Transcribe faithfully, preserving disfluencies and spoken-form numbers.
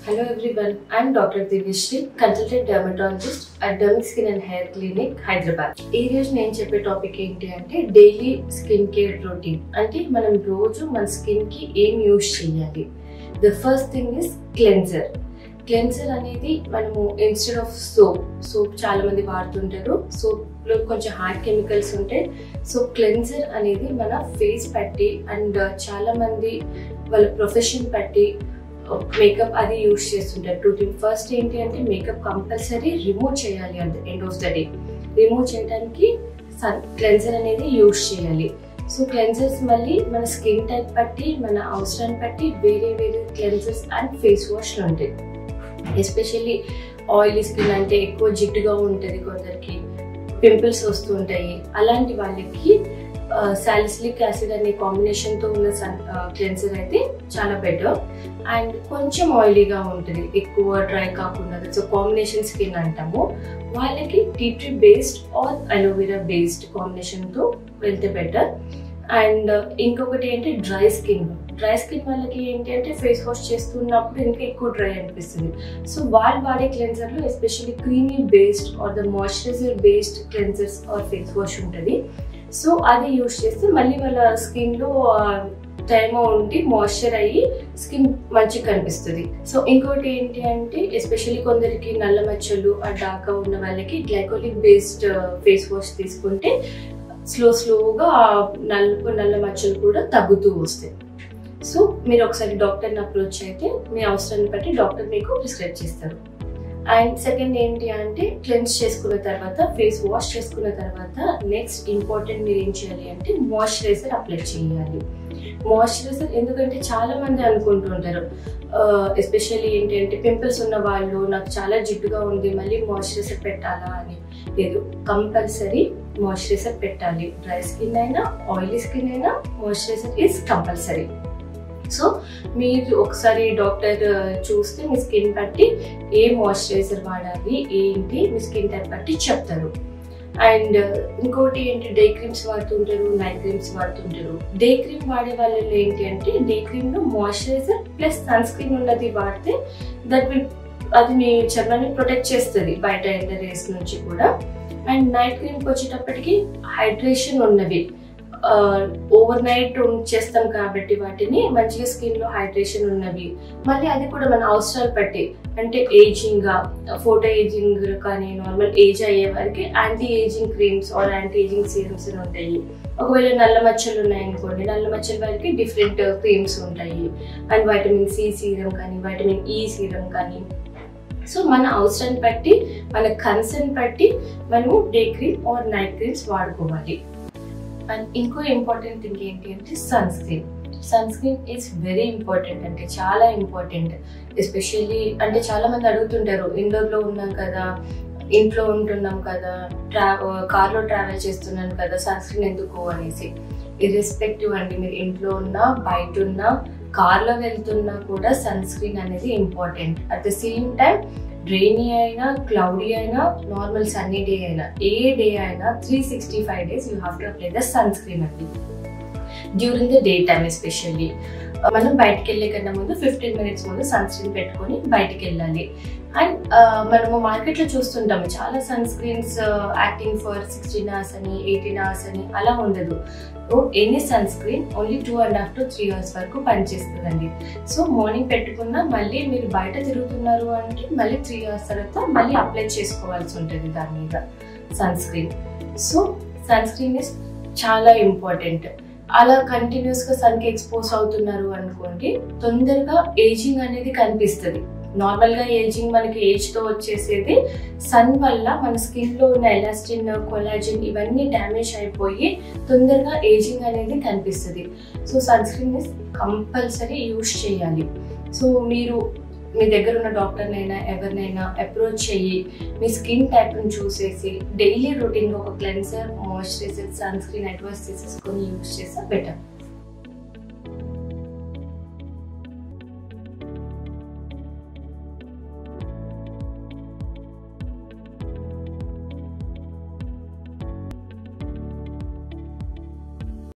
Hello everyone, I am Doctor Divishri, consultant dermatologist at Dermic Skin and Hair Clinic, Hyderabad. ఈ రోజు నేను చెప్పే topic ఏంటి అంటే డైలీ స్కిన్ కేర్ రొటీన్. అంటే మనం రోజు మన స్కిన్ కి ఏం యూజ్ చేయాలి. The first thing is cleanser. Cleanser అనేది మనము ఇన్స్టెడ్ ఆఫ్ సోప్ సోప్ చాలా మంది వాడుతుంటారు. సోప్ లో కొంచెం హార్డ్ కెమికల్స్ ఉంటాయి. సో క్లెన్జర్ అనేది మన ఫేస్ పట్టి అండ్ చాలా మంది వాళ్ళ ప్రొఫెషన్ పట్టి మేకప్ అది యూజ్ చేస్తుంటారు. రూటీన్ ఫస్ట్ ఏంటి అంటే మేకప్ కంపల్సరీ రిమూవ్ చేయాలి అంటే end of the day. Remove చేయడానికి సన్ క్లెన్జర్ అనేది యూజ్ చేయాలి. సో క్లెన్జర్స్ మళ్ళీ మన స్కిన్ టైప్ బట్టి మన అవసరాన్ని బట్టి వేరే వేరే క్లెన్జర్స్ అండ్ ఫేస్ వాష్లు ఉంటాయి. ఎస్పెషల్లీ ఆయిలీ స్కిన్ అంటే ఎక్కువ జిడ్డుగా ఉంటుంది, కొందరికి పింపుల్స్ వస్తుంటాయి. అలాంటి వాళ్ళకి సాలిసిలిక్ యాసిడ్ అనే కాంబినేషన్తో ఉన్న సన్ క్లెన్సర్ అయితే చాలా బెటర్. అండ్ కొంచెం ఆయిలీగా ఉంటుంది, ఎక్కువ డ్రై కాకుండా. సో కాంబినేషన్ స్కిన్ అంటాము. వాళ్ళకి tea tree based or aloe vera based కాంబినేషన్తో వెళ్తే బెటర్. అండ్ ఇంకొకటి ఏంటి డ్రై స్కిన్. డ్రై స్కిన్ వాళ్ళకి ఏంటి అంటే ఫేస్ వాష్ చేస్తున్నప్పుడు ఇంకా ఎక్కువ డ్రై అనిపిస్తుంది. సో వాళ్ళు వాడే క్లెన్సర్లో especially creamy based or the moisturiser based cleansers or face wash ఉంటుంది. సో అది యూజ్ చేస్తే మళ్ళీ వాళ్ళ స్కిన్లో టైమ్ ఉండి మాయిశ్చర్ అయ్యి స్కిన్ మంచిగా కనిపిస్తుంది. సో ఇంకోటి ఏంటి అంటే ఎస్పెషల్లీ కొందరికి నల్ల మచ్చలు ఆ డార్క్గా ఉన్న వాళ్ళకి గ్లైకోలిక్ బేస్డ్ ఫేస్ వాష్ తీసుకుంటే స్లో స్లోగా నల్ల నల్ల మచ్చలు కూడా తగ్గుతూ వస్తాయి. సో మీరు ఒకసారి డాక్టర్ని అప్రోచ్ అయితే మీ అవసరాన్ని బట్టి డాక్టర్ మీకు ప్రిస్క్రైబ్ చేస్తారు. అండ్ సెకండ్ ఏంటి అంటే క్లెన్స్ చేసుకున్న తర్వాత ఫేస్ వాష్ చేసుకున్న తర్వాత నెక్స్ట్ ఇంపార్టెంట్ మీరు ఏం చేయాలి అంటే మాయిశ్చరైజర్ అప్లై చేయాలి. మాయిశ్చరైజర్ ఎందుకంటే చాలా మంది అనుకుంటుంటారు, ఎస్పెషల్లీ ఏంటి అంటే పింపుల్స్ ఉన్న వాళ్ళు నాకు చాలా జిడ్డుగా ఉంది మళ్ళీ మాయిశ్చరైజర్ పెట్టాలా అని. లేదు, కంపల్సరీ మాయిశ్చరైజర్ పెట్టాలి. డ్రై స్కిన్ అయినా ఆయిలీ స్కిన్ అయినా మాయిశ్చరైజర్ ఈజ్ కంపల్సరీ. సో మీరు ఒకసారి డాక్టర్ చూస్తే మీ స్కిన్ బట్టి ఏ మాయిశ్చరైజర్ వాడాలి ఏంటి మీ స్కిన్ టైప్ బట్టి చెప్తారు. అండ్ ఇంకోటి ఏంటి డే క్రీమ్స్ వాడుతుంటారు, నైట్ క్రీమ్స్ వాడుతుంటారు. డే క్రీమ్ వాడే వాళ్ళలో ఏంటి అంటే డే క్రీమ్లో మాయిశ్చరైజర్ ప్లస్ సన్ స్క్రీన్ ఉన్నది వాడితే దట్ విల్ అది మీ చర్మాన్ని ప్రొటెక్ట్ చేస్తుంది బయట ఎండ రేస్ నుంచి కూడా. అండ్ నైట్ క్రీమ్కి వచ్చేటప్పటికి హైడ్రేషన్ ఉన్నవి ఓవర్ నైట్ చేస్తాం కాబట్టి వాటిని మంచిగా స్కిన్ లో హైడ్రేషన్ ఉన్నవి మళ్ళీ అది కూడా మన అవసరాలు బట్టి అంటే ఏజింగ్ గా ఫోటో ఏజింగ్ కానీ నార్మల్ ఏజ్ అయ్యే వారికి anti ageing creams or anti ageing serums ఉంటాయి. ఒకవేళ నల్ల మచ్చలు ఉన్నాయనుకోండి, నల్ల మచ్చల వారికి డిఫరెంట్ క్రీమ్స్ ఉంటాయి. అండ్ వైటమిన్ సి సీరం కానీ వైటమిన్ ఈ సీరం కానీ. సో మన అవసరాన్ని బట్టి మన కన్సర్న్ బట్టి మనము day cream or night creams వాడుకోవాలి. అండ్ ఇంకో ఇంపార్టెంట్ థింగ్ ఏంటి అంటే sunscreen. Sunscreen is very important, అంటే చాలా ఇంపార్టెంట్. ఎస్పెషల్లీ అంటే చాలా మంది అడుగుతుంటారు, ఇండోర్లో ఉన్నాం కదా, ఇంట్లో ఉంటున్నాం కదా, ట్రా కార్లో ట్రావెల్ చేస్తున్నాను కదా, సన్ స్క్రీన్ ఎందుకు అనేసి. ఇర్రెస్పెక్టివ్ అండి, మీరు ఇంట్లో ఉన్నా బయట ఉన్నా కార్లో వెళ్తున్నా కూడా సన్ స్క్రీన్ అనేది important. At the same time rainy అయినా క్లౌడీ అయినా నార్మల్ సన్నీ డే అయినా ఏ డే అయినా three sixty five days you have to apply the sunscreen అండి. During the day time especially మనం బయటకు వెళ్ళే కన్నా ముందు ఫిఫ్టీన్ మినిట్స్ ముందు సన్ స్క్రీన్ పెట్టుకొని బయటకు వెళ్ళాలి. అండ్ మనము మార్కెట్లో చూస్తుంటాము చాలా sunscreens acting for sixteen hours అని ఎయిటీన్ అవర్స్ అని అలా ఉండదు. Any sunscreen only two and half to three hours వరకు పనిచేస్తుందండి. సో మార్నింగ్ పెట్టుకున్నా మళ్ళీ మీరు బయట తిరుగుతున్నారు అంటే మళ్ళీ త్రీ అవర్స్ తర్వాత మళ్ళీ అప్లై చేసుకోవాల్సి ఉంటుంది దాని మీద sunscreen. So sunscreen is చాలా ఇంపార్టెంట్. అలా కంటిన్యూస్ గా సన్ కి ఎక్స్పోజ్ అవుతున్నారు అనుకోండి, తొందరగా ఏజింగ్ అనేది కనిపిస్తుంది. నార్మల్ గా ఏజింగ్ మనకి ఏజ్ తో వచ్చేసేది సన్ వల్ల మన స్కిన్ లో ఉన్న ఎలాస్టిన్ కొలాజిన్ ఇవన్నీ డ్యామేజ్ అయిపోయి తొందరగా ఏజింగ్ అనేది కనిపిస్తుంది. So sunscreen compulsory use చేయాలి. సో మీరు మీ దగ్గర ఉన్న డాక్టర్నైనా ఎవరినైనా అప్రోచ్ చెయ్యి మీ స్కిన్ టైప్ని చూసేసి డైలీ రొటీన్గా ఒక cleanser moisturiser sunscreen advise చేసేసుకొని యూజ్ చేస్తే బెటర్.